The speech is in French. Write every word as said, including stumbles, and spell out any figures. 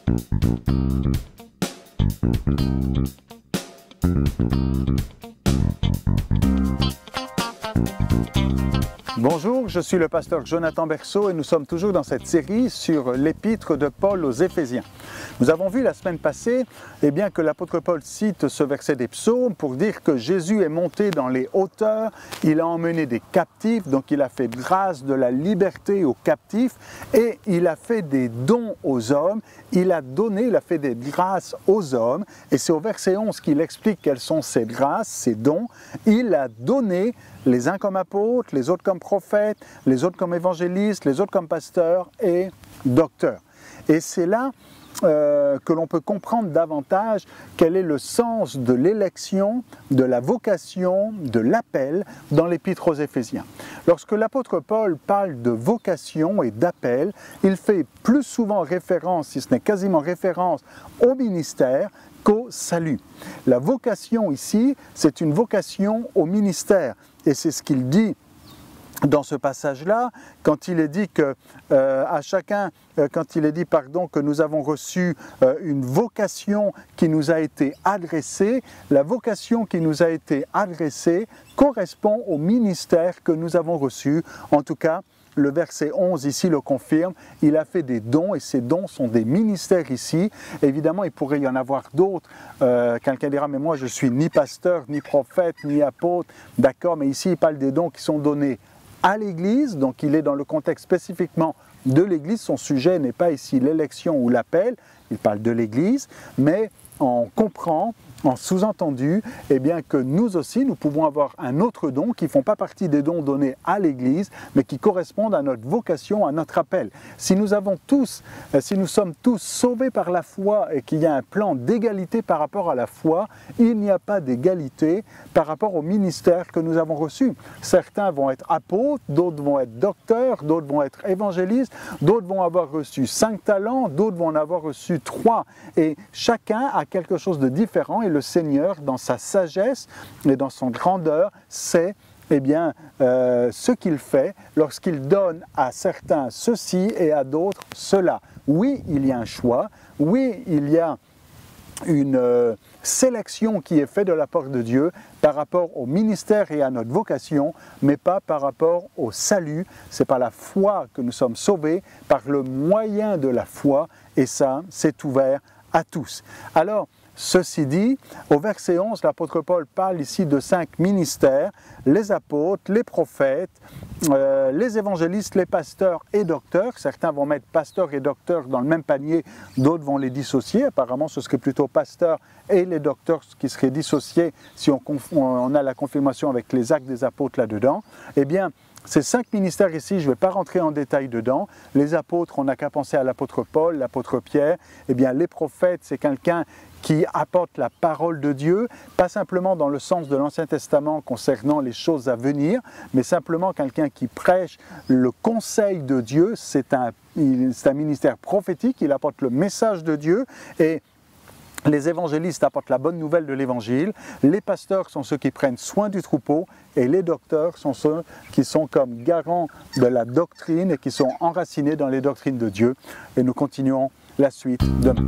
Bonjour, je suis le pasteur Jonathan Berceau et nous sommes toujours dans cette série sur l'épître de Paul aux Éphésiens. Nous avons vu la semaine passée eh bien, que l'apôtre Paul cite ce verset des psaumes pour dire que Jésus est monté dans les hauteurs, il a emmené des captifs, donc il a fait grâce de la liberté aux captifs et il a fait des dons aux hommes, il a donné, il a fait des grâces aux hommes et c'est au verset onze qu'il explique quelles sont ces grâces, ces dons. Il a donné les uns comme apôtres, les autres comme prophètes, les autres comme évangélistes, les autres comme pasteurs et docteurs. Et c'est là euh, que l'on peut comprendre davantage quel est le sens de l'élection, de la vocation, de l'appel dans l'épître aux Éphésiens. Lorsque l'apôtre Paul parle de vocation et d'appel, il fait plus souvent référence, si ce n'est quasiment référence, au ministère qu'au salut. La vocation ici, c'est une vocation au ministère. Et c'est ce qu'il dit dans ce passage-là, quand il est dit que euh, à chacun, euh, quand il est dit pardon que nous avons reçu euh, une vocation qui nous a été adressée, la vocation qui nous a été adressée correspond au ministère que nous avons reçu. En tout cas, le verset onze ici le confirme, il a fait des dons et ces dons sont des ministères ici. Évidemment, il pourrait y en avoir d'autres. Euh, quelqu'un dira, mais moi je suis ni pasteur, ni prophète, ni apôtre. D'accord, mais ici il parle des dons qui sont donnés à l'Église, donc il est dans le contexte spécifiquement de l'Église. Son sujet n'est pas ici l'élection ou l'appel, il parle de l'Église, mais on comprend en sous-entendu eh bien, que nous aussi, nous pouvons avoir un autre don qui ne font pas partie des dons donnés à l'Église, mais qui correspondent à notre vocation, à notre appel. Si nous avons tous, si nous sommes tous sauvés par la foi et qu'il y a un plan d'égalité par rapport à la foi, il n'y a pas d'égalité par rapport au ministère que nous avons reçu. Certains vont être apôtres, d'autres vont être docteurs, d'autres vont être évangélistes, d'autres vont avoir reçu cinq talents, d'autres vont en avoir reçu trois. Et chacun a quelque chose de différent. Et le Seigneur, dans sa sagesse et dans son grandeur, sait eh bien, euh, ce qu'il fait lorsqu'il donne à certains ceci et à d'autres cela. Oui, il y a un choix, oui, il y a une euh, sélection qui est faite de la part de Dieu par rapport au ministère et à notre vocation, mais pas par rapport au salut. C'est par la foi que nous sommes sauvés, par le moyen de la foi, et ça, c'est ouvert à tous. Alors, ceci dit, au verset onze, l'apôtre Paul parle ici de cinq ministères, les apôtres, les prophètes, euh, les évangélistes, les pasteurs et docteurs. Certains vont mettre pasteurs et docteurs dans le même panier, d'autres vont les dissocier. Apparemment, ce serait plutôt pasteurs et les docteurs qui seraient dissociés si on, on a la confirmation avec les actes des apôtres là-dedans. Eh bien, ces cinq ministères ici, je ne vais pas rentrer en détail dedans. Les apôtres, on n'a qu'à penser à l'apôtre Paul, l'apôtre Pierre. Eh bien, les prophètes, c'est quelqu'un qui apporte la parole de Dieu, pas simplement dans le sens de l'Ancien Testament concernant les choses à venir, mais simplement quelqu'un qui prêche le conseil de Dieu. C'est un, c'est un ministère prophétique, il apporte le message de Dieu et les évangélistes apportent la bonne nouvelle de l'évangile, les pasteurs sont ceux qui prennent soin du troupeau et les docteurs sont ceux qui sont comme garants de la doctrine et qui sont enracinés dans les doctrines de Dieu. Et nous continuons la suite demain.